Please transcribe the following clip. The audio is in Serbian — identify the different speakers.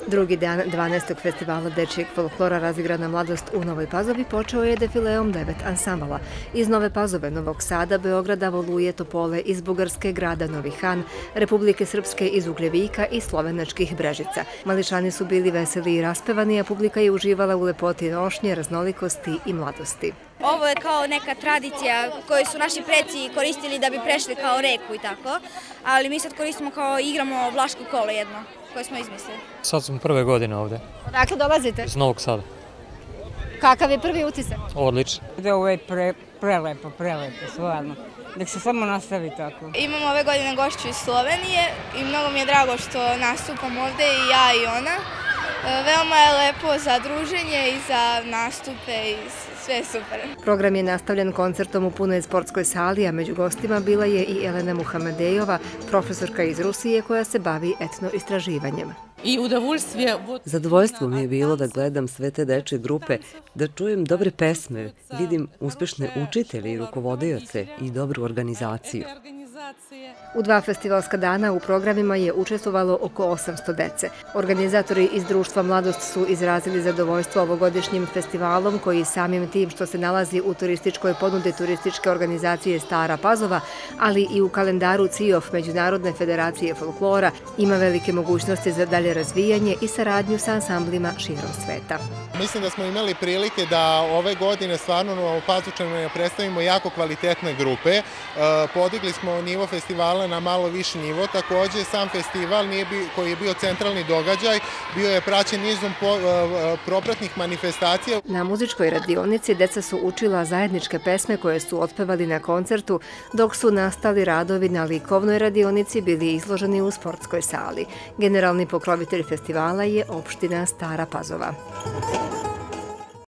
Speaker 1: Drugi dan 12. festivala dečijeg folklora Razigrana mladost u Novoj Pazovi počeo je defileom 9 ansambala. Iz Nove Pazove, Novog Sada, Beograda, Voluje, Topole, iz Bugarske, grada Novi Han, Republike Srpske, iz Ugljevika i slovenačkih Brežica. Mališani su bili veseli i raspevani, a publika je uživala u lepoti nošnje, raznolikosti i mladosti.
Speaker 2: Ovo je kao neka tradicija koju su naši preci koristili da bi prešli kao reku i tako, ali mi sad koristimo kao igramo vlaško kolo jedno koje smo izmislili.
Speaker 3: Sad smo prve godine ovde.
Speaker 1: Odakle dolazite?
Speaker 3: Iz Novog Sada.
Speaker 1: Kakav je prvi utisak?
Speaker 3: Odlično.
Speaker 4: Ovo je prelepo, stvarno. Nek se samo nastavi tako.
Speaker 2: Imamo ove godine gošću iz Slovenije i mnogo mi je drago što nastupam ovde i ja i ona. Veoma je lepo za druženje i za nastupe i sve super.
Speaker 1: Program je nastavljen koncertom u punoj sportskoj sali, a među gostima bila je i Elena Muhamedejova, profesorka iz Rusije koja se bavi etnoistraživanjem.
Speaker 5: Zadovoljstvo mi je bilo da gledam sve te dečje grupe, da čujem dobre pesme, vidim uspešne učitelje i rukovodioce i dobru organizaciju.
Speaker 1: U 2 festivalska dana u programima je učestvovalo oko 800 dece. Organizatori iz Društva Mladost su izrazili zadovoljstvo ovogodišnjim festivalom koji samim tim što se nalazi u turističkoj ponudi turističke organizacije Stara Pazova, ali i u kalendaru CIOF Međunarodne federacije folklora, ima velike mogućnosti za dalje razvijanje i saradnju sa ansamblima širom sveta.
Speaker 6: Mislim da smo imali prilike da ove godine stvarno u Novopazočanima predstavimo jako kvalitetne grupe. Podigli smo nivo festivala na malo viši nivo. Takođe, sam festival koji je bio centralni događaj, bio je praćen nizom propratnih manifestacija.
Speaker 1: Na muzičkoj radionici deca su učila zajedničke pesme koje su otpevali na koncertu, dok su nastali radovi na likovnoj radionici bili izloženi u sportskoj sali. Generalni pokrovitelj festivala je opština Stara Pazova.